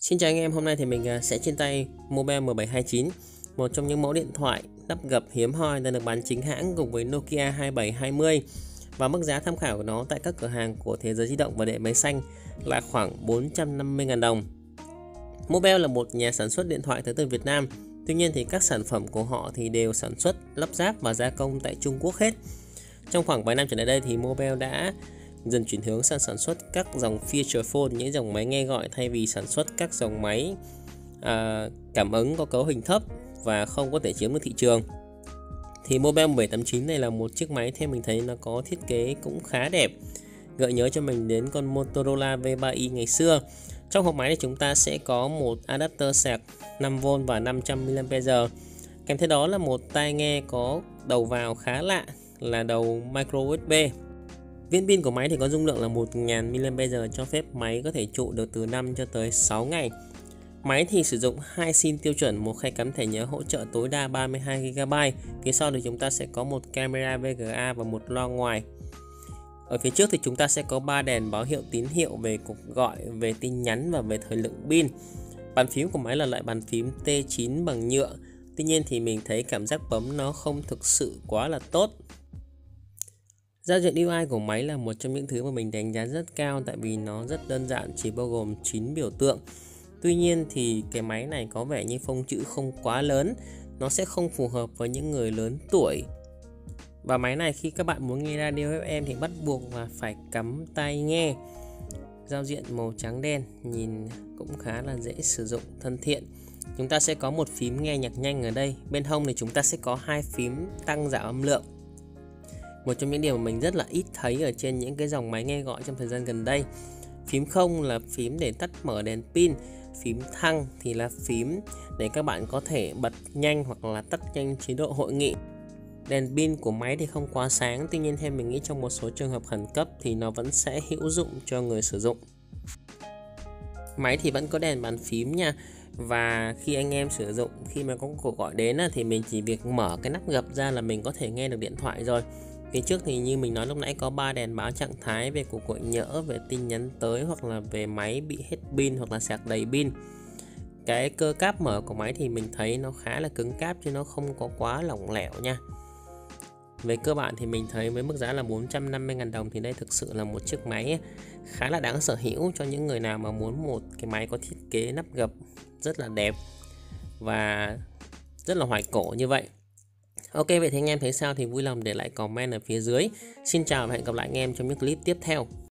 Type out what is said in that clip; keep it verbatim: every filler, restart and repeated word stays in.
Xin chào anh em, hôm nay thì mình sẽ trên tay Mobiel M bảy hai chín, một trong những mẫu điện thoại nắp gập hiếm hoi đang được bán chính hãng cùng với Nokia hai bảy hai không, và mức giá tham khảo của nó tại các cửa hàng của Thế giới di động và điện máy xanh là khoảng bốn trăm năm mươi nghìn đồng. Mobiel là một nhà sản xuất điện thoại tới từ Việt Nam, tuy nhiên thì các sản phẩm của họ thì đều sản xuất, lắp ráp và gia công tại Trung Quốc hết. Trong khoảng vài năm trở lại đây thì Mobiel đã dần chuyển hướng sang sản xuất các dòng feature phone, những dòng máy nghe gọi, thay vì sản xuất các dòng máy à, cảm ứng có cấu hình thấp và không có thể chiếm được thị trường. Thì Mobiel M bảy tám chín này là một chiếc máy theo mình thấy nó có thiết kế cũng khá đẹp, gợi nhớ cho mình đến con Motorola V ba i ngày xưa. Trong hộp máy thì chúng ta sẽ có một adapter sạc năm vôn và năm trăm mi li am pe giờ. Kèm theo đó là một tai nghe có đầu vào khá lạ là đầu micro u ét bê. Viên pin của máy thì có dung lượng là một nghìn mi li am pe giờ, cho phép máy có thể trụ được từ năm cho tới sáu ngày. Máy thì sử dụng hai sim tiêu chuẩn, một khay cắm thẻ nhớ hỗ trợ tối đa ba mươi hai gi ga bai. Phía sau thì chúng ta sẽ có một camera vê giê a và một loa ngoài. Ở phía trước thì chúng ta sẽ có ba đèn báo hiệu tín hiệu về cuộc gọi, về tin nhắn và về thời lượng pin. Bàn phím của máy là loại bàn phím T chín bằng nhựa. Tuy nhiên thì mình thấy cảm giác bấm nó không thực sự quá là tốt. Giao diện u i của máy là một trong những thứ mà mình đánh giá rất cao, tại vì nó rất đơn giản, chỉ bao gồm chín biểu tượng. Tuy nhiên thì cái máy này có vẻ như phông chữ không quá lớn, nó sẽ không phù hợp với những người lớn tuổi. Và máy này khi các bạn muốn nghe radio ép em thì bắt buộc là phải cắm tai nghe. Giao diện màu trắng đen, nhìn cũng khá là dễ sử dụng, thân thiện. Chúng ta sẽ có một phím nghe nhạc nhanh ở đây. Bên hông thì chúng ta sẽ có hai phím tăng giảm âm lượng. Một trong những điều mà mình rất là ít thấy ở trên những cái dòng máy nghe gọi trong thời gian gần đây. Phím không là phím để tắt mở đèn pin. Phím thăng thì là phím để các bạn có thể bật nhanh hoặc là tắt nhanh chế độ hội nghị. Đèn pin của máy thì không quá sáng, tuy nhiên theo mình nghĩ trong một số trường hợp khẩn cấp thì nó vẫn sẽ hữu dụng cho người sử dụng. Máy thì vẫn có đèn bàn phím nha. Và khi anh em sử dụng, khi mà có cuộc gọi đến thì mình chỉ việc mở cái nắp gập ra là mình có thể nghe được điện thoại rồi. Phía trước thì như mình nói lúc nãy có ba đèn báo trạng thái về cuộc gọi nhỡ, về tin nhắn tới, hoặc là về máy bị hết pin hoặc là sạc đầy pin. Cái cơ cáp mở của máy thì mình thấy nó khá là cứng cáp chứ nó không có quá lỏng lẻo nha. Về cơ bản thì mình thấy với mức giá là bốn trăm năm mươi nghìn đồng thì đây thực sự là một chiếc máy khá là đáng sở hữu cho những người nào mà muốn một cái máy có thiết kế nắp gập rất là đẹp và rất là hoài cổ như vậy. Ok, vậy thì anh em thấy sao thì vui lòng để lại comment ở phía dưới. Xin chào và hẹn gặp lại anh em trong những clip tiếp theo.